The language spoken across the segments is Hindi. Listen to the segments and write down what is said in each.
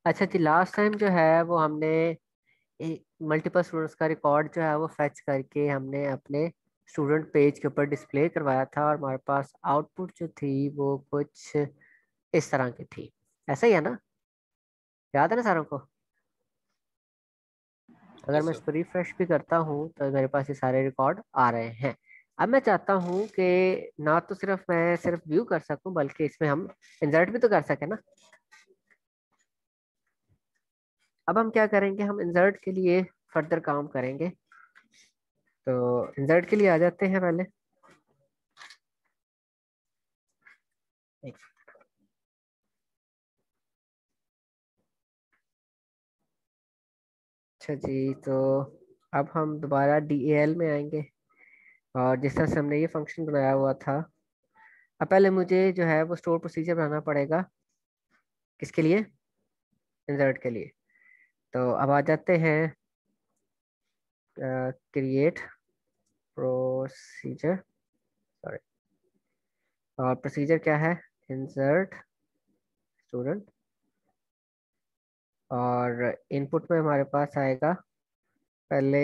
अच्छा जी, लास्ट टाइम जो है वो हमने मल्टीपल स्टूडेंट्स का रिकॉर्ड जो है वो फेच करके हमने अपने स्टूडेंट पेज के ऊपर डिस्प्ले करवाया था, और हमारे पास आउटपुट जो थी वो कुछ इस तरह की थी। ऐसा ही है ना? याद है ना सारों को? अगर यस मैं सर। इसको रिफ्रेश भी करता हूँ तो मेरे पास ये सारे रिकॉर्ड आ रहे हैं। अब मैं चाहता हूँ कि ना तो सिर्फ मैं सिर्फ व्यू कर सकूं, बल्कि इसमें हम इंसर्ट भी तो कर सके ना। अब हम क्या करेंगे, हम इंसर्ट के लिए फर्दर काम करेंगे। तो इंसर्ट के लिए आ जाते हैं पहले। एक- अच्छा जी, तो अब हम दोबारा DAL में आएंगे, और जिस तरह से हमने ये फंक्शन बनाया हुआ था, अब पहले मुझे जो है वो स्टोर प्रोसीजर बनाना पड़ेगा। किसके लिए? इंसर्ट के लिए। तो अब आ जाते हैं क्रिएट प्रोसीजर, सॉरी, और प्रोसीजर क्या है? इंसर्ट स्टूडेंट, और इनपुट में हमारे पास आएगा पहले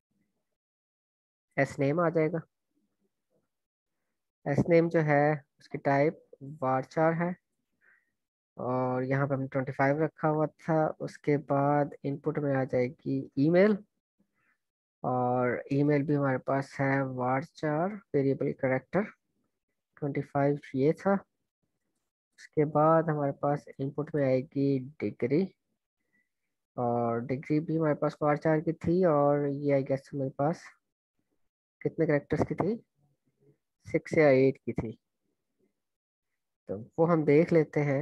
एस नेम आ जाएगा। एस नेम जो है उसकी टाइप varchar है, और यहाँ पे हमने 25 रखा हुआ था। उसके बाद इनपुट में आ जाएगी ईमेल, और ईमेल भी हमारे पास है varchar वेरिएबल करेक्टर 25, ये था। उसके बाद हमारे पास इनपुट में आएगी डिग्री, और डिग्री भी हमारे पास varchar की थी, और ये आई गेस हमारे पास कितने करेक्टर्स की थी? 6 या 8 की थी। तो वो हम देख लेते हैं।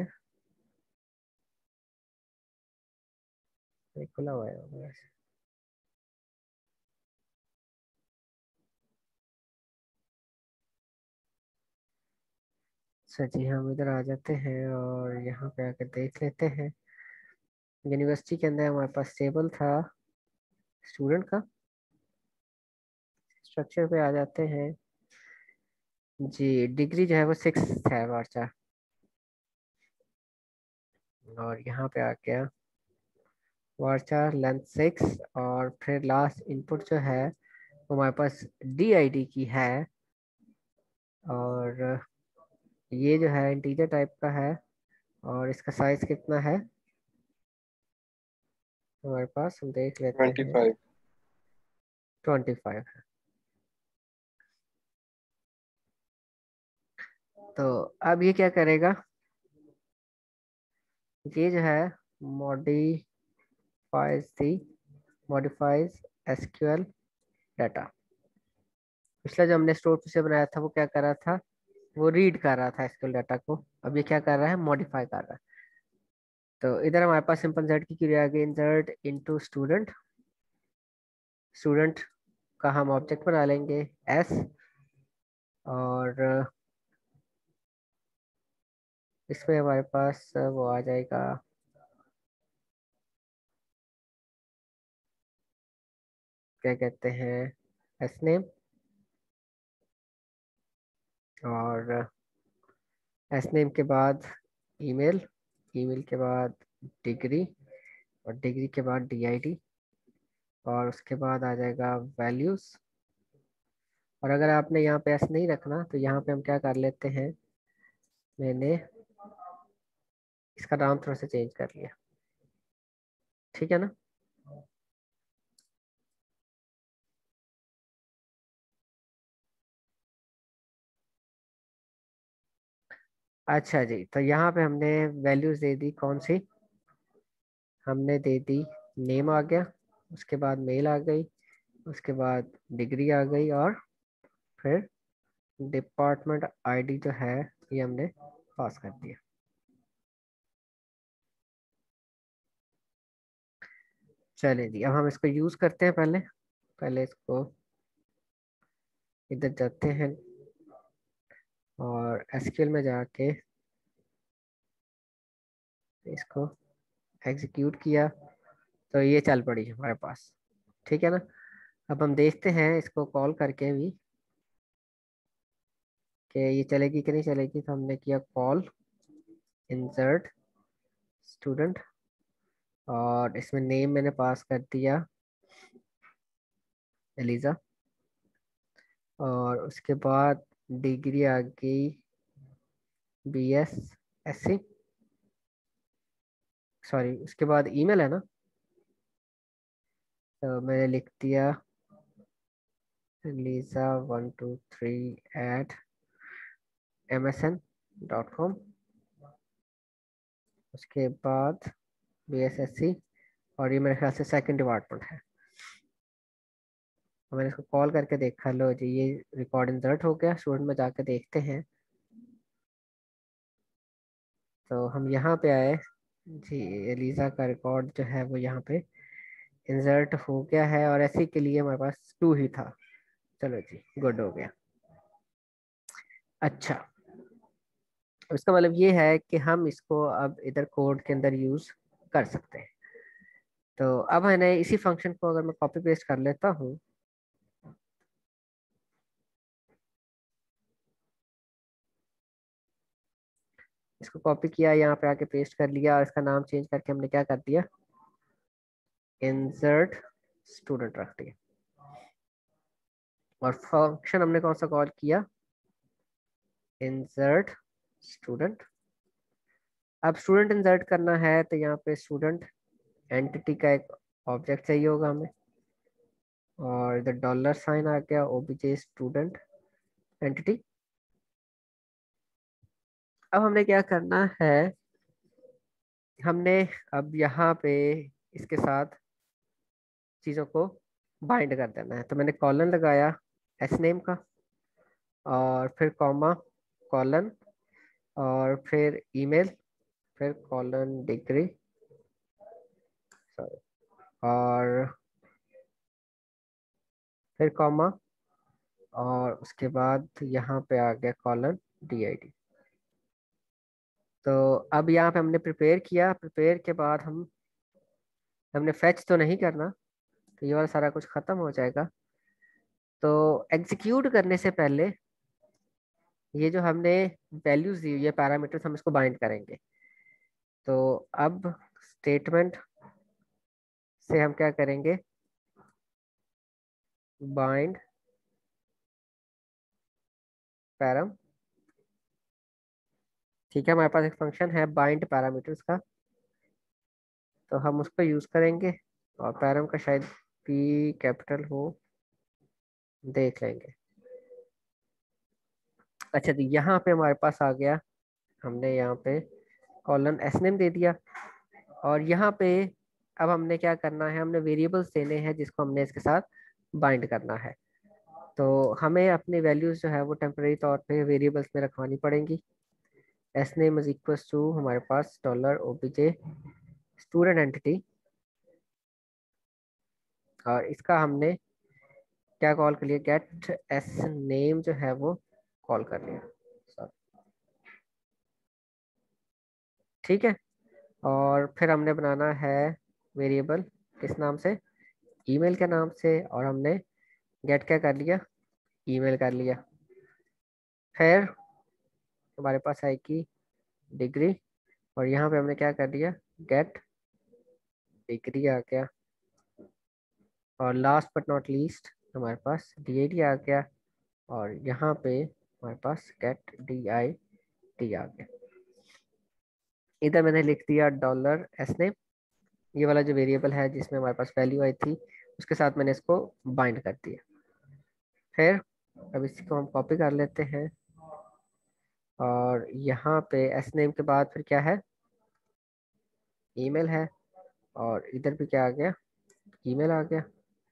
ये खुला हुआ है हमारे से। अच्छा जी, हम इधर आ जाते हैं और यहाँ पे आकर देख लेते हैं। यूनिवर्सिटी के अंदर हमारे पास टेबल था स्टूडेंट का। स्ट्रक्चर पे आ जाते हैं जी। डिग्री जो है वो 6 है वार्चा, और यहाँ पे आ गया वार्चा लेंथ 6, और फिर लास्ट इनपुट जो है वो हमारे पास DID की है, और ये जो है इंटीजर टाइप का है, और इसका साइज कितना है हमारे पास, हम देख लेते हैं। 25। 25 है। तो अब ये क्या करेगा, ये जो है modifies the modifies SQL data. पिछला जो हमने स्टोर से बनाया था वो क्या कर रहा था, वो रीड कर रहा था SQL डाटा को। अब ये क्या कर रहा है, मॉडिफाई कर रहा है। तो इधर हमारे पास सिंपल जेड की क्रिया आ गई, इंसर्ट इनटू स्टूडेंट। स्टूडेंट का हम ऑब्जेक्ट बना लेंगे S, और इसमें हमारे पास वो आ जाएगा, क्या कहते हैं, एस नेम, और एस नेम के बाद ईमेल, ईमेल के बाद डिग्री, और डिग्री के बाद DID, और उसके बाद आ जाएगा वैल्यूज। और अगर आपने यहाँ पे एस नहीं रखना तो यहाँ पे हम क्या कर लेते हैं, मैंने इसका नाम थोड़ा सा चेंज कर लिया। ठीक है ना? अच्छा जी, तो यहाँ पे हमने वैल्यूज दे दी कौन सी, हमने दे दी नेम आ गया, उसके बाद मेल आ गई, उसके बाद डिग्री आ गई, और फिर डिपार्टमेंट ID जो है ये हमने पास कर दिया। चलिए जी, अब हम इसको यूज करते हैं। पहले पहले इसको इधर जाते हैं, और SQL में जाके इसको एग्जीक्यूट किया, तो ये चल पड़ी हमारे पास। ठीक है ना? अब हम देखते हैं इसको कॉल करके भी कि ये चलेगी कि नहीं चलेगी। तो हमने किया कॉल इंसर्ट स्टूडेंट, और इसमें नेम मैंने पास कर दिया एलिजा। और उसके बाद डिग्री आ गई BSSC। सॉरी, उसके बाद ईमेल है ना, तो मैंने लिख दिया lisa123@msn.com। उसके बाद BSSC, और ये मेरे ख्याल से सेकंड डिपार्टमेंट है। तो मैंने इसको कॉल करके देखा, लो जी ये रिकॉर्ड इंसर्ट हो गया। स्टूडेंट में जाके देखते हैं। तो हम यहाँ पे आए जी, एलिजा का रिकॉर्ड जो है वो यहाँ पे इंसर्ट हो गया है, और ऐसे के लिए हमारे पास 2 ही था। चलो जी, गुड हो गया। अच्छा, इसका मतलब ये है कि हम इसको अब इधर कोड के अंदर यूज कर सकते हैं। तो अब मैंने इसी फंक्शन को अगर मैं कॉपी पेस्ट कर लेता हूँ, इसको कॉपी किया, यहाँ पे आके पेस्ट कर लिया, और इसका नाम चेंज करके हमने क्या कर दिया, इंसर्ट स्टूडेंट रख दिया। और फंक्शन हमने कौन सा कॉल किया, इंसर्ट स्टूडेंट। अब स्टूडेंट इंसर्ट करना है तो यहाँ पे स्टूडेंट एंटिटी का एक ऑब्जेक्ट चाहिए होगा हमें, और इधर $साइन आ गया, ओबीजे स्टूडेंट एंटिटी। अब हमने क्या करना है, हमने अब यहाँ पे इसके साथ चीज़ों को बाइंड कर देना है। तो मैंने कॉलन लगाया एस नेम का, और फिर कॉमा, कॉलन, और फिर ईमेल, फिर कॉलन डिग्री, सॉरी, और फिर कॉमा, और उसके बाद यहाँ पे आ गया कॉलन DID। तो अब यहाँ पे हमने प्रिपेयर किया, प्रिपेयर के बाद हमने फेच तो नहीं करना, तो ये वाला सारा कुछ खत्म हो जाएगा। तो एग्जीक्यूट करने से पहले ये जो हमने वैल्यूज दी, ये पैरामीटर्स हम इसको बाइंड करेंगे। तो अब स्टेटमेंट से हम क्या करेंगे, बाइंड पैराम। ठीक है, हमारे पास एक फंक्शन है बाइंड पैरामीटर्स का, तो हम उसको यूज करेंगे। और पैराम का शायद P कैपिटल हो, देख लेंगे। अच्छा, तो यहाँ पे हमारे पास आ गया, हमने यहाँ पे कॉलन एस नेम दे दिया। और यहाँ पे अब हमने क्या करना है, हमने वेरिएबल्स देने हैं जिसको हमने इसके साथ बाइंड करना है। तो हमें अपनी वैल्यूज जो है वो टेम्परेरी तौर पे वेरिएबल्स में रखवानी पड़ेंगी। S name is equal to हमारे पास $OBJ स्टूडेंट एंटिटी, और इसका हमने क्या कॉल कर लिया, गेट एस नेम जो है वो कॉल कर लिया। Sorry, ठीक है। और फिर हमने बनाना है वेरिएबल किस नाम से, ईमेल के नाम से, और हमने गेट क्या कर लिया, ईमेल कर लिया। फिर हमारे पास आएगी डिग्री, और यहाँ पे हमने क्या कर दिया, गेट डिग्री आ गया। और लास्ट बट नॉट लीस्ट हमारे पास DID आ गया, और यहाँ पे हमारे पास गेट DID आ गया। इधर मैंने लिख दिया $S नेम, ये वाला जो वेरिएबल है जिसमें हमारे पास वैल्यू आई थी, उसके साथ मैंने इसको बाइंड कर दिया। फिर अब इसको हम कॉपी कर लेते हैं, और यहाँ पे एस नेम के बाद फिर क्या है, ईमेल है, और इधर भी क्या आ गया, ईमेल आ गया।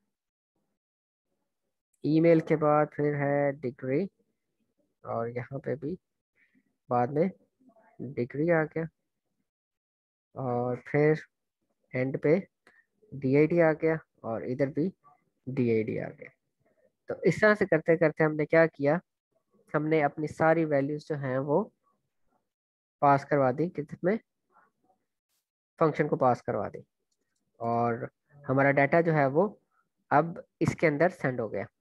ईमेल के बाद फिर है डिग्री, और यहाँ पे भी बाद में डिग्री आ गया, और फिर एंड पे DID आ गया, और इधर भी DID आ गया। तो इस तरह से करते करते हमने क्या किया, हमने अपनी सारी वैल्यूज जो हैं वो पास करवा दी, किसमें, फंक्शन को पास करवा दी, और हमारा डाटा जो है वो अब इसके अंदर सेंड हो गया।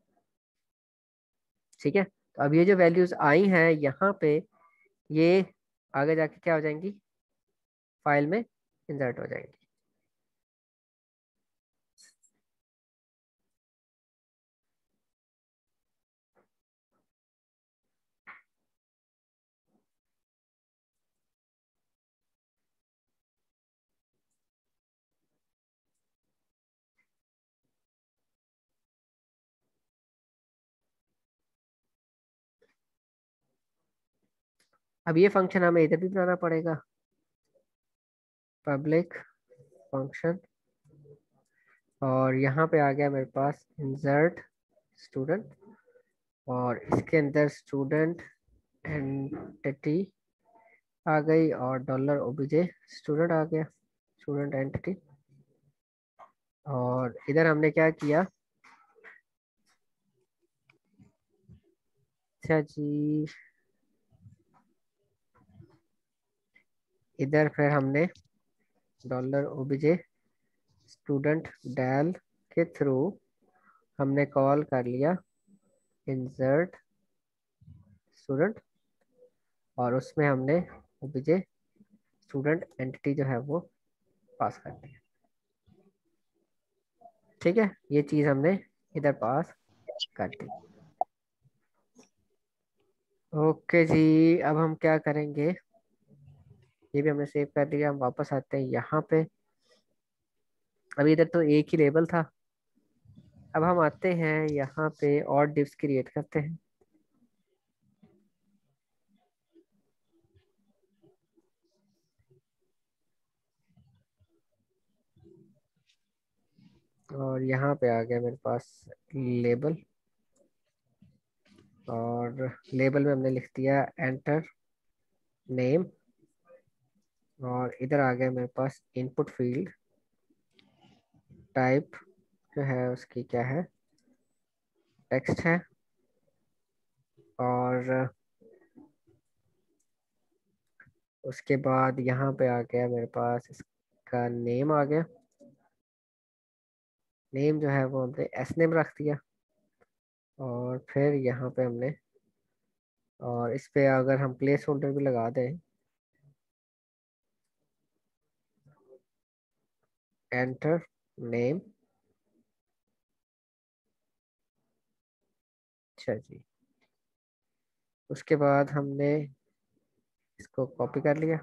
ठीक है, तो अब ये जो वैल्यूज आई हैं यहाँ पे, ये आगे जाके क्या हो जाएंगी, फाइल में इंसर्ट हो जाएंगी। अब ये फंक्शन हमें इधर भी बनाना पड़ेगा, पब्लिक फंक्शन। और यहाँ पे आ गया मेरे पास इंसर्ट स्टूडेंट, और इसके अंदर स्टूडेंट एंटिटी आ गई, और डॉलर ओबीजे स्टूडेंट आ गया, स्टूडेंट एंटिटी। और इधर हमने क्या किया, अच्छा जी, इधर फिर हमने डॉलर ओबीजे स्टूडेंट डेल के थ्रू हमने कॉल कर लिया इंसर्ट स्टूडेंट, और उसमें हमने ओबीजे स्टूडेंट एंटिटी जो है वो पास कर दिया। ठीक है, ये चीज़ हमने इधर पास कर दी। ओके जी, अब हम क्या करेंगे, ये भी हमने सेव कर लिया। हम वापस आते हैं यहाँ पे। अभी इधर तो एक ही लेबल था, अब हम आते हैं यहाँ पे और डिव्स क्रिएट करते हैं। और यहाँ पे आ गया मेरे पास लेबल, और लेबल में हमने लिख दिया एंटर नेम, और इधर आ गया मेरे पास इनपुट फील्ड टाइप जो है उसकी क्या है, टेक्स्ट है। और उसके बाद यहाँ पे आ गया मेरे पास इसका नेम आ गया, नेम जो है वो हमने एस नेम रख दिया। और फिर यहाँ पे हमने, और इस पे अगर हम प्लेस होल्डर भी लगा दें, एंटर नेम। अच्छा जी, उसके बाद हमने इसको कॉपी कर लिया।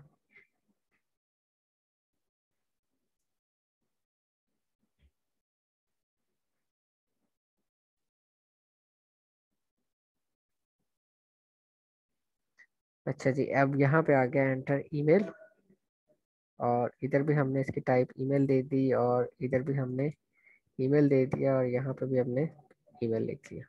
अच्छा जी, अब यहाँ पे आ गया एंटर ईमेल, और इधर भी हमने इसकी टाइप ईमेल दे दी, और इधर भी हमने ईमेल दे दिया, और यहाँ पे भी हमने ईमेल लिख दिया।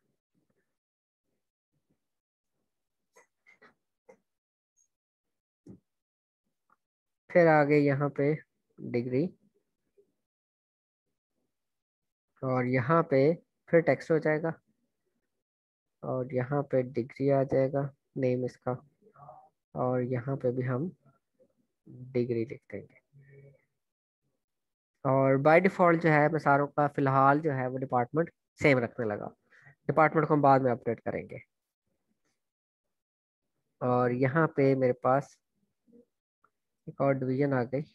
फिर आ गए यहाँ पे डिग्री, और यहाँ पे फिर टेक्स्ट हो जाएगा, और यहाँ पे डिग्री आ जाएगा, नेम इसका, और यहाँ पे भी हम डिग्री लिख देंगे। और बाय डिफ़ॉल्ट जो है मैं सारों का फिलहाल जो है वो डिपार्टमेंट सेम रखने लगा, डिपार्टमेंट को हम बाद में अपडेट करेंगे। और यहाँ पे मेरे पास एक और डिवीजन आ गई।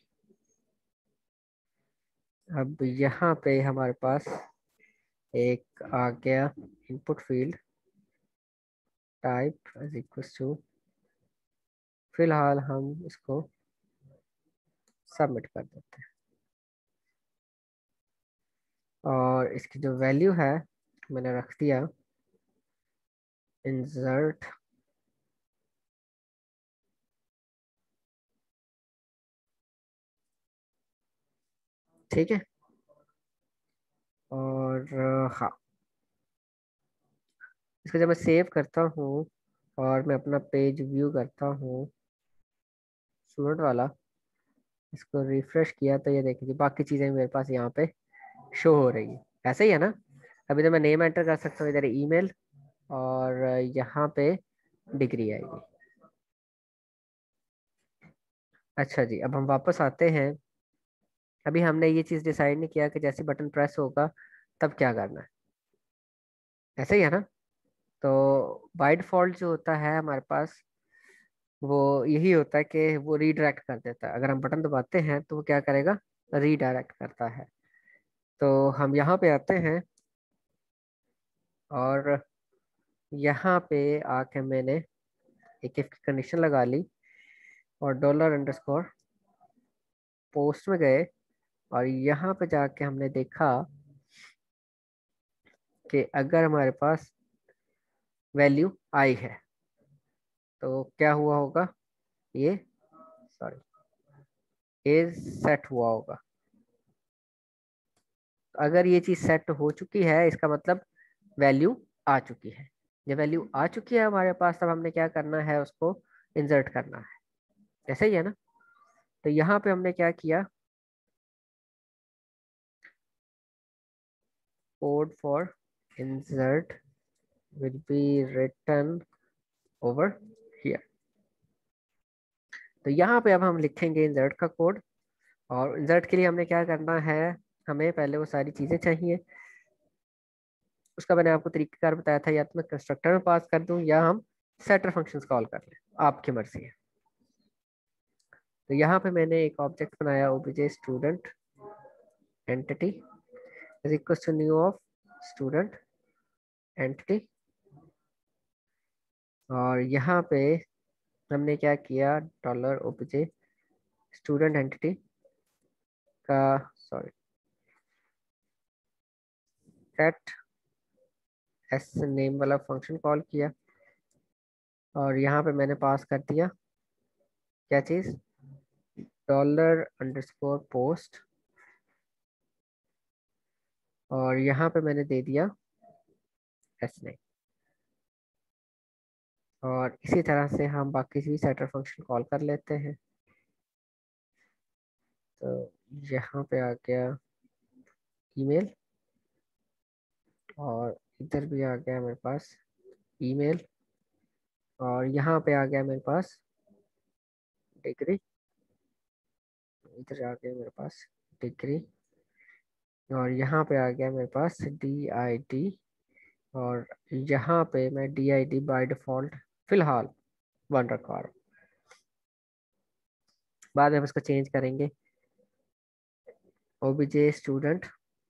अब यहाँ पे हमारे पास एक आ गया input field type is equal to, फिलहाल हम इसको सबमिट कर देते हैं। और इसकी जो वैल्यू है मैंने रख दिया इंसर्ट ठीक है। और हाँ, इसको जब मैं सेव करता हूँ और मैं अपना पेज व्यू करता हूँ स्टूडेंट वाला, इसको रिफ्रेश किया तो ये देखिए बाकी चीज़ें मेरे पास यहाँ पे शो हो रही है, ऐसे ही है ना। अभी तो मैं नेम एंटर कर सकता हूँ, इधर ईमेल, और यहाँ पे डिग्री आएगी। अच्छा जी, अब हम वापस आते हैं। अभी हमने ये चीज़ डिसाइड नहीं किया कि जैसे बटन प्रेस होगा तब क्या करना है, ऐसे ही है ना। तो बाय डिफॉल्ट जो होता है हमारे पास वो यही होता है कि वो रीडायरेक्ट कर देता है, अगर हम बटन दबाते हैं तो वो क्या करेगा, रीडायरेक्ट करता है। तो हम यहाँ पे आते हैं, और यहाँ पे आके मैंने एक इफ की कंडीशन लगा ली, और डॉलर अंडरस्कोर पोस्ट में गए, और यहाँ पे जाके हमने देखा कि अगर हमारे पास वैल्यू आई है तो क्या हुआ होगा, ये सॉरी एज सेट हुआ होगा। अगर ये चीज सेट हो चुकी है इसका मतलब वैल्यू आ चुकी है। जब वैल्यू आ चुकी है हमारे पास तब हमने क्या करना है, उसको इंसर्ट करना है। ऐसे ही है ना। तो यहाँ पे हमने क्या किया, code for insert will be written over here. तो यहाँ पे अब हम लिखेंगे इंसर्ट का कोड। और इंसर्ट के लिए हमने क्या करना है, हमें पहले वो सारी चीजें चाहिए। उसका मैंने आपको तरीकेकार बताया था, या तो मैं कंस्ट्रक्टर में पास कर दूं या हम सेटर फंक्शंस कॉल कर लें, आपकी मर्जी है। तो यहाँ पे मैंने एक ऑब्जेक्ट बनाया OBJ student entity is equal to new of student entity. और यहाँ पे हमने क्या किया, डॉलर ओबीजे स्टूडेंट एंटिटी का सॉरी सेट एस नेम वाला फंक्शन कॉल किया। और यहाँ पे मैंने पास कर दिया क्या चीज़, डॉलर अंडरस्कोर पोस्ट। और यहाँ पे मैंने दे दिया एस नेम। और इसी तरह से हम बाकी भी सेटर फंक्शन कॉल कर लेते हैं। तो यहाँ पे आ गया ईमेल, और इधर भी आ गया मेरे पास ईमेल, और यहाँ पे आ गया मेरे पास डिग्री, इधर आ गया मेरे पास डिग्री, और यहाँ पे आ गया मेरे पास DID। और यहाँ पे मैं DID बाय डिफॉल्ट फिलहाल 1 रखवा रहा हूँ, बाद में हम इसको चेंज करेंगे। ओबीजे स्टूडेंट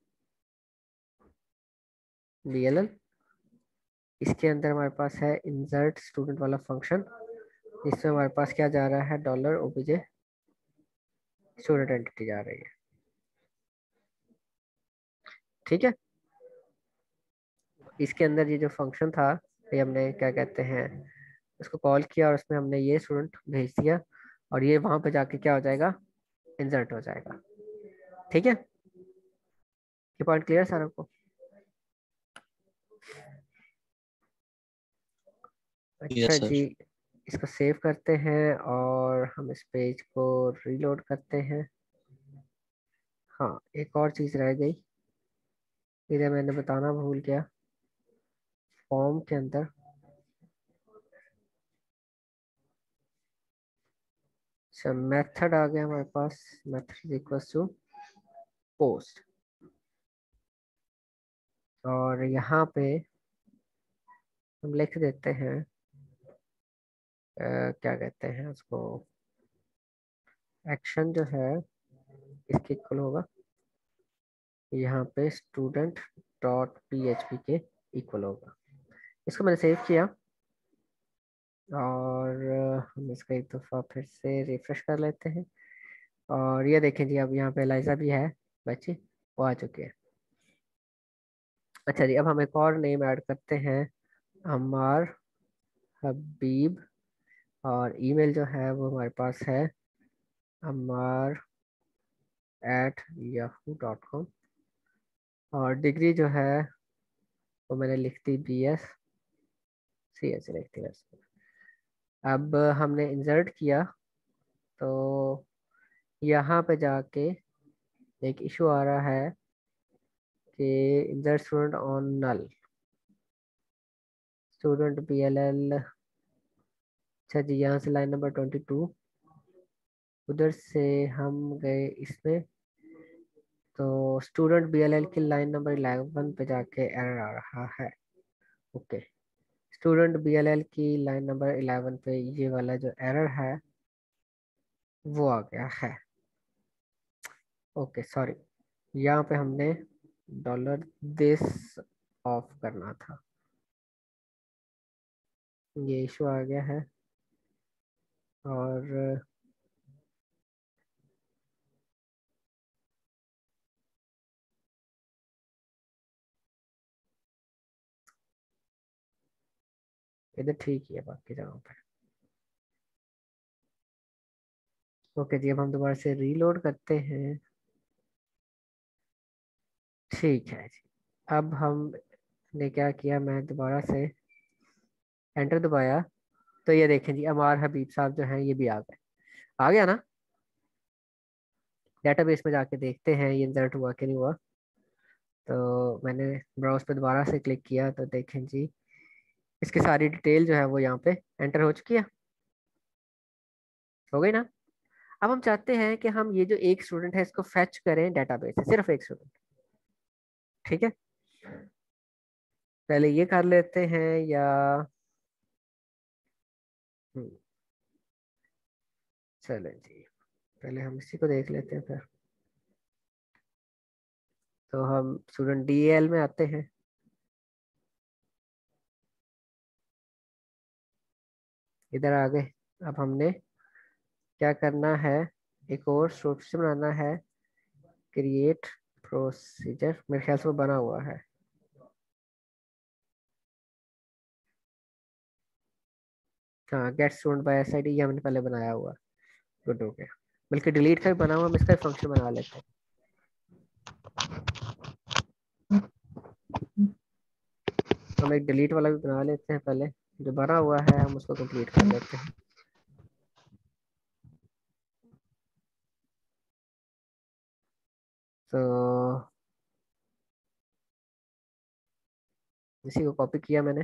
DLL, इसके अंदर हमारे पास है इंसर्ट स्टूडेंट वाला फंक्शन, इसमें हमारे पास क्या जा रहा है, डॉलर ओबीजे स्टूडेंट एंटिटी जा रही है। ठीक है। इसके अंदर ये जो फंक्शन था, ये हमने क्या कहते हैं उसको कॉल किया, और उसमें हमने ये स्टूडेंट भेज दिया, और ये वहां पे जाके क्या हो जाएगा, इंसर्ट हो जाएगा। ठीक है, ये पॉइंट क्लियर सर आपको। अच्छा यस सर। जी, इसको सेव करते हैं और हम इस पेज को रीलोड करते हैं। हाँ, एक और चीज़ रह गई, इधर मैंने बताना भूल गया। फॉर्म के अंदर अच्छा मेथड आ गया हमारे पास, मेथड इक्वल टू पोस्ट। और यहाँ पे हम लिख देते हैं क्या कहते हैं उसको, एक्शन जो है इसके इक्वल होगा यहाँ पे स्टूडेंट डॉट PHP के इक्वल होगा। इसको मैंने सेव किया, और हम इसका एक दफ़ा फिर से रिफ्रेश कर लेते हैं। और ये देखें जी, अब यहाँ पे एलाइजा भी है बच्ची, वो आ चुकी है। अच्छा जी, अब हम एक और नेम ऐड करते हैं, अमार हबीब। और ईमेल जो है वो हमारे पास है amar@yahoo.com। और डिग्री जो है वो मैंने लिख दी BSc लिख दी वैसे। अब हमने इंसर्ट किया, तो यहाँ पे जाके एक इशू आ रहा है कि insert student on null, student BLL। अच्छा जी, यहाँ से लाइन नंबर 22, उधर से हम गए इसमें, तो स्टूडेंट BLL की लाइन नंबर 11 पे जाके एरर आ रहा है। ओके, स्टूडेंट BLL की लाइन नंबर 11 पे ये वाला जो एरर है वो आ गया है। ओके सॉरी, यहाँ पे हमने डॉलर दिस ऑफ करना था, ये इशू आ गया है। और इधर ठीक ही है बाकी जगहों पे। ओके जी, अब हम दोबारा से रीलोड करते हैं। ठीक है जी। अब हमने क्या किया, मैं दोबारा से एंटर दबाया, तो ये देखें जी, अमार हबीब साहब जो हैं ये भी आ गए। आ गया ना? डेटाबेस में जाके देखते हैं ये इंसर्ट हुआ कि नहीं हुआ। तो मैंने ब्राउज पे दोबारा से क्लिक किया, तो देखें जी, इसकी सारी डिटेल जो है वो यहाँ पे एंटर हो चुकी है। हो गई ना? अब हम चाहते हैं कि हम ये जो एक स्टूडेंट है इसको फेच करें डेटाबेस से, सिर्फ एक स्टूडेंट। ठीक है, पहले ये कर लेते हैं या हम्म, चलें जी, पहले हम इसी को देख लेते हैं फिर। तो हम स्टूडेंट डीएल में आते हैं। इधर आ गए। अब हमने क्या करना है, एक और सोर्स बनाना है, क्रिएट प्रोसीजर, मेरे ख्याल से वो बना हुआ है। हाँ, गेट स्टूडेंट बाय एसआईडी, ये हमने पहले बनाया हुआ। गुड हो गया। बल्कि डिलीट का भी बना हुआ, हम इसका फंक्शन बना लेते हैं। हम एक डिलीट वाला भी बना लेते हैं पहले, जो बना हुआ है हम उसको कंप्लीट कर लेते हैं। तो इसी को कॉपी किया मैंने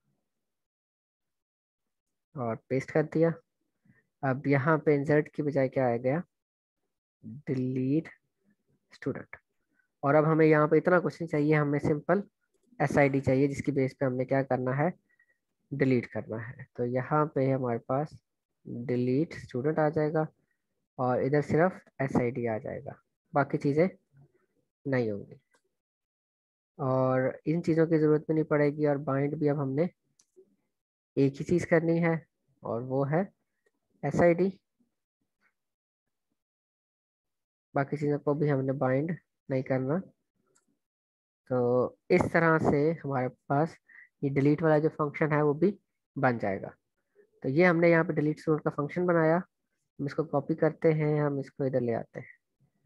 और पेस्ट कर दिया। अब यहाँ पे इंसर्ट की बजाय क्या आ गया, डिलीट स्टूडेंट। और अब हमें यहाँ पे इतना कुछ नहीं चाहिए, हमें सिंपल एसआईडी चाहिए जिसकी बेस पे हमने क्या करना है, डिलीट करना है। तो यहाँ पे हमारे पास डिलीट स्टूडेंट आ जाएगा और इधर सिर्फ एसआईडी आ जाएगा, बाकी चीज़ें नहीं होंगी। और इन चीज़ों की ज़रूरत भी नहीं पड़ेगी, और बाइंड भी अब हमने एक ही चीज़ करनी है, और वो है एसआईडी। बाकी चीज़ों को भी हमने बाइंड नहीं करना। तो इस तरह से हमारे पास ये डिलीट वाला जो फंक्शन है वो भी बन जाएगा। तो ये हमने यहाँ पे डिलीट स्टूडेंट का फंक्शन बनाया। हम इसको कॉपी करते हैं, हम इसको इधर ले आते हैं,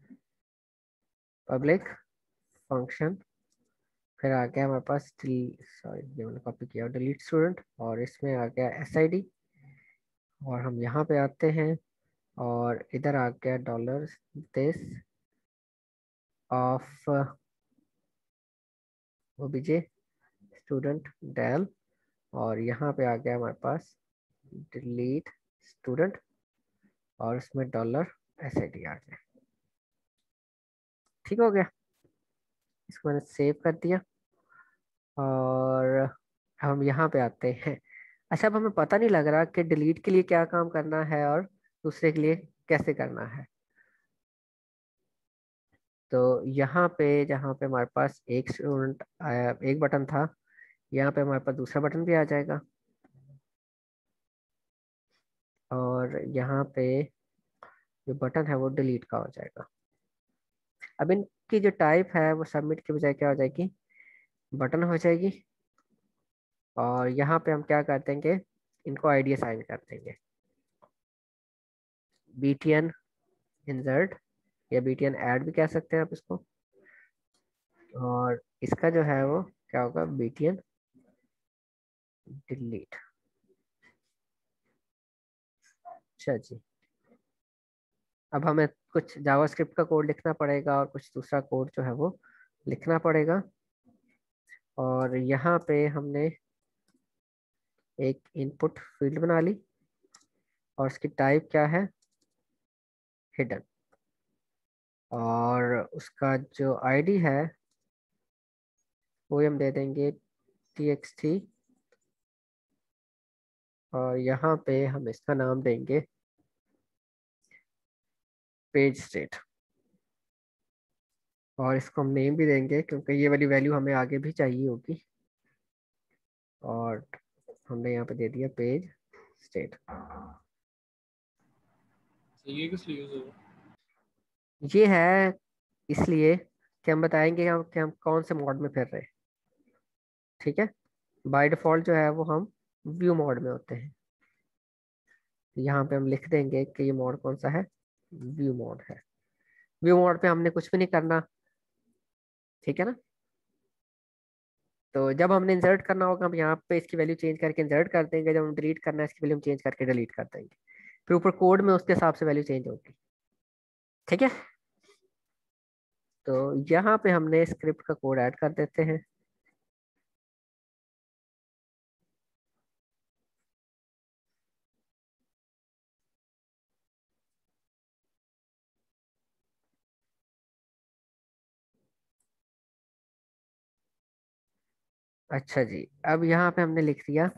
पब्लिक फंक्शन। फिर आ गया हमारे पास सॉरी, ये मैंने कॉपी किया डिलीट स्टूडेंट, और इसमें आ गया एसआईडी। और हम यहाँ पे आते हैं और इधर आ गया dollar this of OBJ student del. और यहाँ पे आ गया हमारे पास डिलीट स्टूडेंट, और इसमें डॉलर एसआईडी आ गया। ठीक हो गया, इसको मैंने सेव कर दिया। और अब हम यहाँ पे आते हैं। अच्छा, अब हमें पता नहीं लग रहा कि डिलीट के लिए क्या काम करना है और दूसरे के लिए कैसे करना है। तो यहाँ पे जहाँ पे हमारे पास एक स्टूडेंट आया, एक बटन था, यहाँ पे हमारे पास दूसरा बटन भी आ जाएगा। और यहाँ पे जो बटन है वो डिलीट का हो जाएगा। अब इनकी जो टाइप है वो सबमिट के बजाय क्या हो जाएगी, बटन हो जाएगी। और यहाँ पे हम क्या कर देंगे, इनको आईडी असाइन कर देंगे, बीटीएन इंसर्ट, या बीटीएन ऐड भी कह सकते हैं आप इसको। और इसका जो है वो क्या होगा, बीटीएन डिलीट। अच्छा जी, अब हमें कुछ जावास्क्रिप्ट का कोड लिखना पड़ेगा और कुछ दूसरा कोड जो है वो लिखना पड़ेगा। और यहाँ पे हमने एक इनपुट फील्ड बना ली, और उसकी टाइप क्या है, हिडन। और उसका जो आईडी है वो हम दे देंगे txt। और यहाँ पे हम इसका नाम देंगे पेज स्टेट। और इसको हम नेम भी देंगे क्योंकि ये वाली वैल्यू हमें आगे भी चाहिए होगी। और हमने यहाँ पे दे दिया पेज स्टेट। ये किस लिए यूज होगा? ये है इसलिए कि हम बताएंगे कि हम कौन से मोड में फिर रहे हैं। ठीक है, बाय डिफॉल्ट जो है वो हम व्यू मोड में होते हैं। यहाँ पे हम लिख देंगे कि ये मोड कौन सा है, व्यू मोड है। व्यू मोड पे हमने कुछ भी नहीं करना, ठीक है ना। तो जब हमने इंसर्ट करना होगा हम यहाँ पे इसकी वैल्यू चेंज करके इंसर्ट कर देंगे, जब हम डिलीट करना है इसकी वैल्यू हम चेंज करके डिलीट कर देंगे, फिर ऊपर कोड में उसके हिसाब से वैल्यू चेंज होगी, ठीक है। तो यहाँ पे हमने स्क्रिप्ट का कोड ऐड कर देते हैं। अच्छा जी, अब यहाँ पे हमने लिख दिया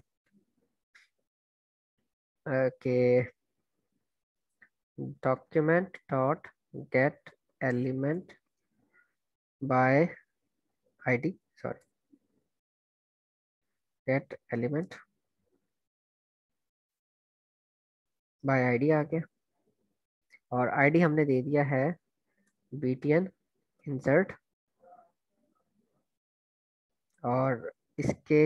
कि document dot get element by ID, sorry, get element by ID आ गया। और आईडी हमने दे दिया है btn insert। और इसके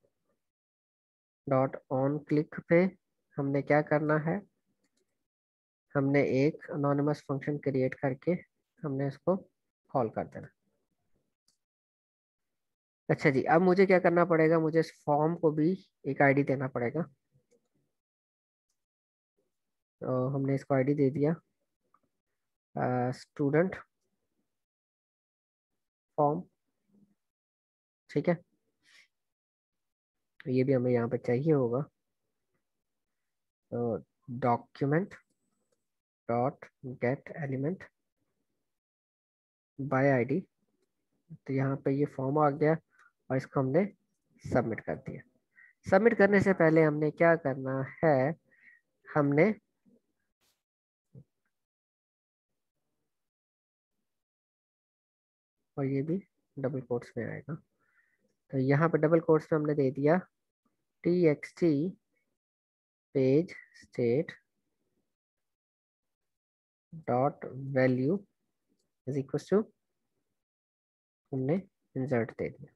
डॉट ऑन क्लिक पे हमने क्या करना है, हमने एक अनोनिमस फंक्शन क्रिएट करके हमने इसको कॉल कर देना। अच्छा जी, अब मुझे क्या करना पड़ेगा, मुझे इस फॉर्म को भी एक आईडी देना पड़ेगा। तो हमने इसको आईडी दे दिया स्टूडेंट फॉर्म, ठीक है। ये भी हमें यहाँ पे चाहिए होगा। तो document dot get element by ID, तो यहाँ पे ये फॉर्म आ गया और इसको हमने सबमिट कर दिया। सबमिट करने से पहले हमने क्या करना है, हमने और ये भी डबल कोट्स में आएगा, तो यहाँ पे डबल कोट्स में हमने दे दिया txt page state dot value is equal to, हमने इंसर्ट दे दिया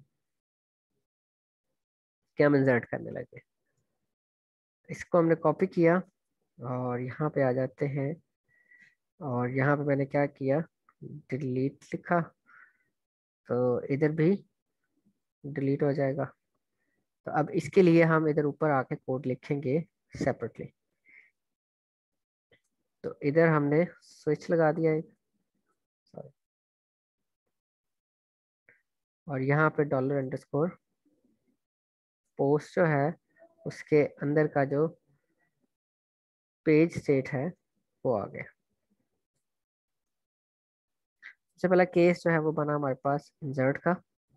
कि हम इंसर्ट करने लगे। इसको हमने कॉपी किया और यहाँ पे आ जाते हैं, और यहाँ पे मैंने क्या किया, डिलीट लिखा, तो इधर भी डिलीट हो जाएगा। तो अब इसके लिए हम इधर ऊपर आके कोड लिखेंगे सेपरेटली। तो इधर हमने स्विच लगा दिया एक, सॉरी, और यहाँ पे डॉलर अंडरस्कोर पोस्ट जो है उसके अंदर का जो पेज स्टेट है वो आ गया। सबसे पहला केस जो है वो बना हमारे पास इंसर्ट का,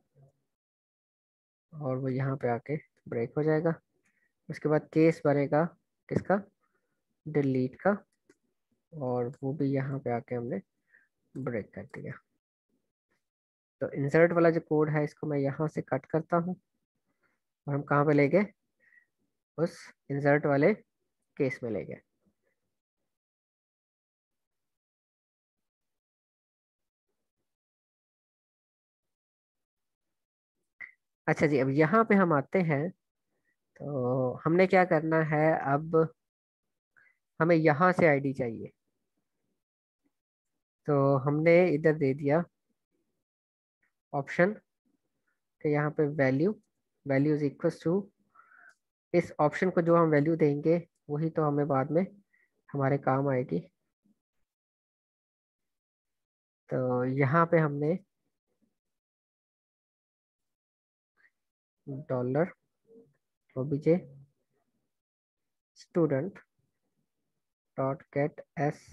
और वो यहाँ पे आके ब्रेक हो जाएगा। उसके बाद केस बनेगा किसका, डिलीट का, और वो भी यहाँ पे आके हमने ब्रेक कर दिया। तो इंसर्ट वाला जो कोड है इसको मैं यहाँ से कट करता हूँ और हम कहाँ पे ले गए, उस इंसर्ट वाले केस में ले गए। अच्छा जी, अब यहाँ पे हम आते हैं। तो हमने क्या करना है, अब हमें यहाँ से आईडी चाहिए। तो हमने इधर दे दिया ऑप्शन कि यहाँ पे value, value is equal to, इस ऑप्शन को जो हम वैल्यू देंगे वही तो हमें बाद में हमारे काम आएगी। तो यहाँ पे हमने dollar OBJ student dot get S,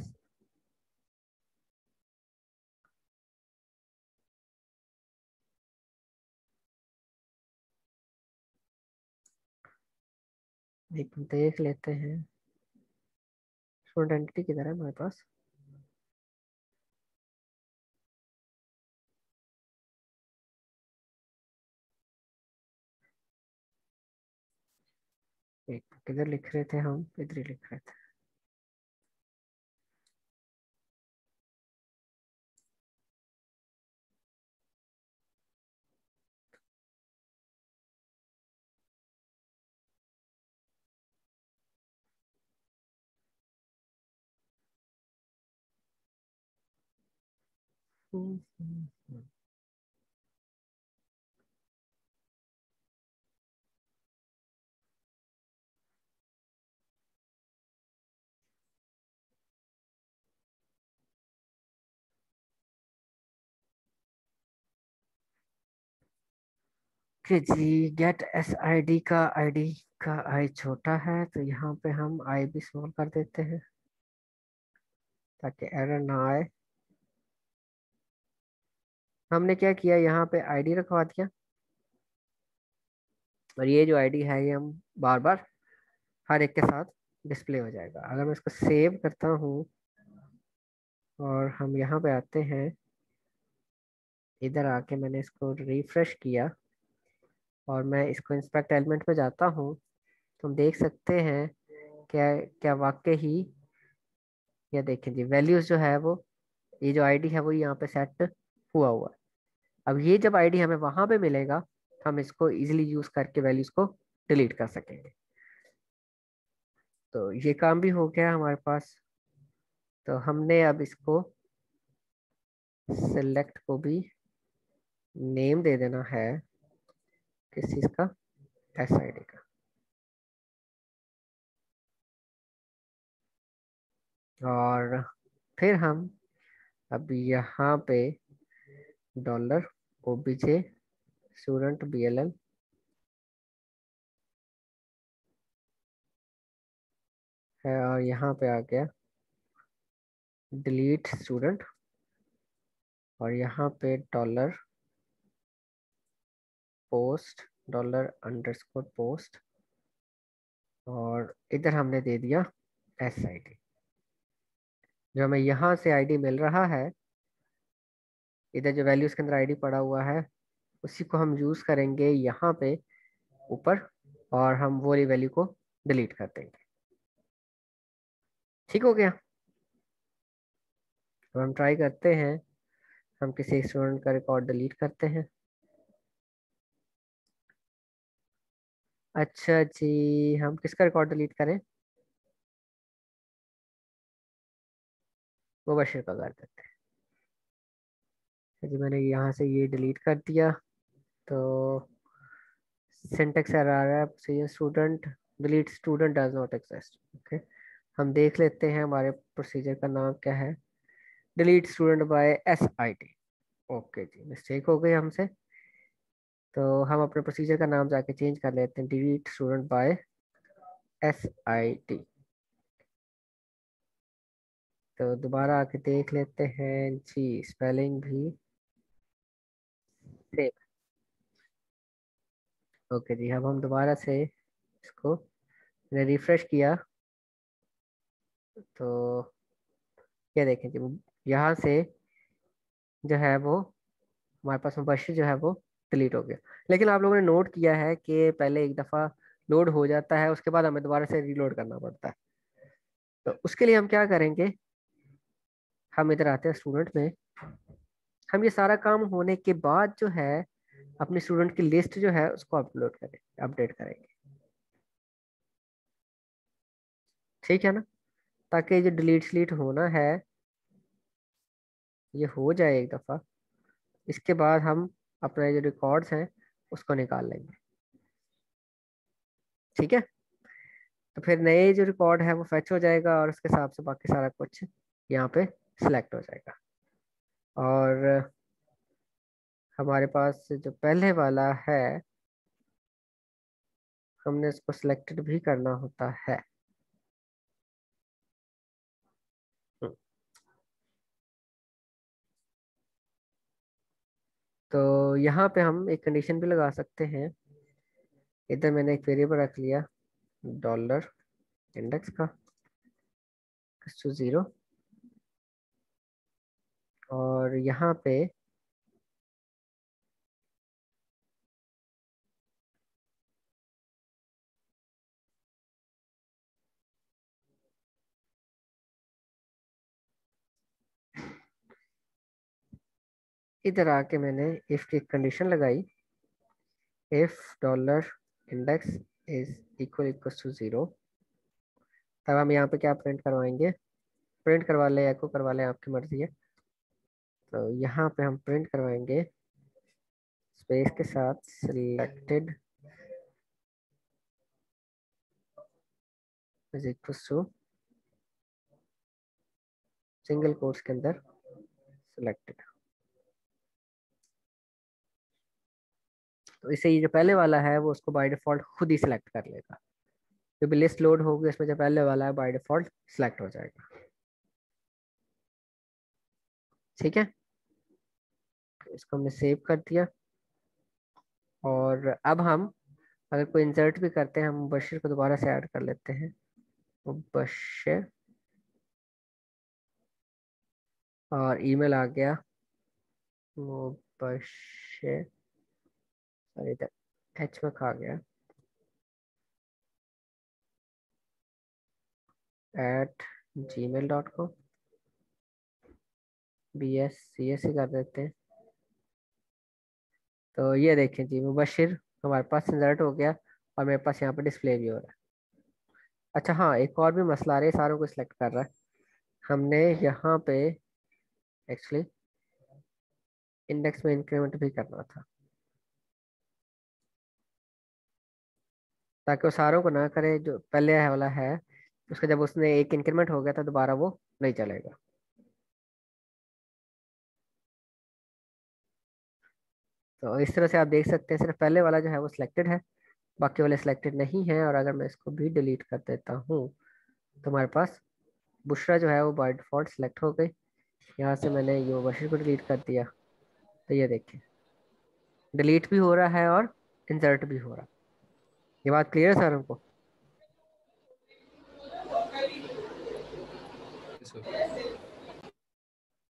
एक देख लेते हैं स्टूडेंट आइडेंटिटी किधर है हमारे पास। एक किधर लिख रहे थे हम, इधर ही लिख रहे थे। कि जी गेट एस आई डी का आईडी का आई छोटा है, तो यहाँ पे हम आई भी स्मॉल कर देते हैं ताकि एरर ना आए। हमने क्या किया, यहाँ पे आईडी रखवा दिया, और ये जो आईडी है ये हम बार बार हर एक के साथ डिस्प्ले हो जाएगा। अगर मैं इसको सेव करता हूँ और हम यहाँ पे आते हैं, इधर आके मैंने इसको रिफ्रेश किया और मैं इसको इंस्पेक्ट एलिमेंट में जाता हूँ, तो हम देख सकते हैं क्या क्या वाकई ही, या देखें जी वैल्यूज जो है वो, ये जो आईडी है वो यहाँ पे सेट हुआ हुआ है। अब ये जब आईडी हमें वहां पे मिलेगा, तो हम इसको इजीली यूज करके वैल्यूज को डिलीट कर सकेंगे। तो ये काम भी हो गया हमारे पास। तो हमने अब इसको सिलेक्ट को भी नेम दे देना है, किस चीज का, एस आई डी का। और फिर हम अब यहाँ पे डॉलर ओबीजे स्टूडेंट बीएलएल है, और यहाँ पे आ गया डिलीट स्टूडेंट, और यहाँ पे dollar post dollar underscore post, और इधर हमने दे दिया एस आई डी। जो हमें यहाँ से आईडी मिल रहा है, इधर जो वैल्यूज के अंदर आईडी पड़ा हुआ है, उसी को हम यूज करेंगे यहाँ पे ऊपर, और हम वो वाली वैल्यू को डिलीट कर देंगे। ठीक हो गया। अब हम ट्राई करते हैं, हम किसी स्टूडेंट का रिकॉर्ड डिलीट करते हैं। अच्छा जी, हम किसका रिकॉर्ड डिलीट करें, मुबशिर का कर देते हैं जी। मैंने यहाँ से ये डिलीट कर दिया, तो सिंटेक्स एरर आ रहा है, student delete student does not exist. Okay, हम देख लेते हैं हमारे प्रोसीजर का नाम क्या है, delete student by S I T. Okay जी, मिस्टेक हो गई हमसे, तो हम अपने प्रोसीजर का नाम जाके चेंज कर लेते हैं, delete student by S I T. तो दोबारा आके देख लेते हैं जी, स्पेलिंग भी सेम। ओके जी, अब हम दोबारा से इसको रिफ्रेश किया, तो ये देखें जी, यहाँ से जो है वो हमारे पास मुबशिर जो है वो डिलीट हो गया। लेकिन आप लोगों ने नोट किया है कि पहले एक दफ़ा लोड हो जाता है, उसके बाद हमें दोबारा से रीलोड करना पड़ता है। तो उसके लिए हम क्या करेंगे, हम इधर आते हैं स्टूडेंट में, हम ये सारा काम होने के बाद जो है अपनी स्टूडेंट की लिस्ट जो है उसको अपलोड करेंगे, अपडेट करेंगे। ठीक है ना, ताकि ये जो डिलीट स्लीट होना है ये हो जाए एक दफ़ा। इसके बाद हम अपने जो रिकॉर्ड्स हैं उसको निकाल लेंगे। ठीक है, तो फिर नए जो रिकॉर्ड है वो फेच हो जाएगा, और उसके हिसाब से बाकी सारा कुछ यहाँ पे सिलेक्ट हो जाएगा। और हमारे पास जो पहले वाला है, हमने इसको सिलेक्टेड भी करना होता है। हम्म, तो यहाँ पे हम एक कंडीशन भी लगा सकते हैं। इधर मैंने एक वेरिएबल रख लिया डॉलर इंडेक्स का टू ज़ीरो, और यहाँ पे इधर आके मैंने इफ की कंडीशन लगाई, if dollar index is equal to zero, तब हम यहाँ पे क्या प्रिंट करवाएंगे, प्रिंट करवा ले एको करवा ले, आपकी मर्जी है। तो यहाँ पे हम प्रिंट करवाएंगे स्पेस के साथ selected is equal to single quotes के अंदर सिलेक्टेड। तो इसे ये जो पहले वाला है वो उसको बाय डिफॉल्ट खुद ही सिलेक्ट कर लेगा। जो भी लिस्ट लोड होगी इसमें जो पहले वाला है बाय डिफॉल्ट सिलेक्ट हो जाएगा। ठीक है, इसको हमने सेव कर दिया। और अब हम अगर कोई इंसर्ट भी करते हैं, हम मुबशिर को दोबारा से ऐड कर लेते हैं। मुबशिर और ईमेल आ गया मुबशिर, सॉरी इधर एच में खा गया, @gmail.com, BSCS ही कर देते हैं। तो ये देखें जी, मुबशिर हमारे पास इंसर्ट हो गया और मेरे पास यहाँ पर डिस्प्ले भी हो रहा है। अच्छा हाँ, एक और भी मसला आ रहा है, सारों को सिलेक्ट कर रहा है। हमने यहाँ पे एक्चुअली इंडेक्स में इंक्रीमेंट भी करना था, ताकि वो सारों को ना करे। जो पहले वाला है उसका जब उसने एक इंक्रीमेंट हो गया था दोबारा वो नहीं चलेगा। तो इस तरह से आप देख सकते हैं सिर्फ पहले वाला जो है वो सिलेक्टेड है, बाकी वाले सिलेक्टेड नहीं है। और अगर मैं इसको भी डिलीट कर देता हूँ तो हमारे पास बुशरा जो है वो बाय डिफॉल्ट सिलेक्ट हो गई। यहाँ से मैंने ये बशीर को डिलीट कर दिया, तो ये देखिए डिलीट भी हो रहा है और इंसर्ट भी हो रहा है। ये बात क्लियर है सर हमको? Yes, sir.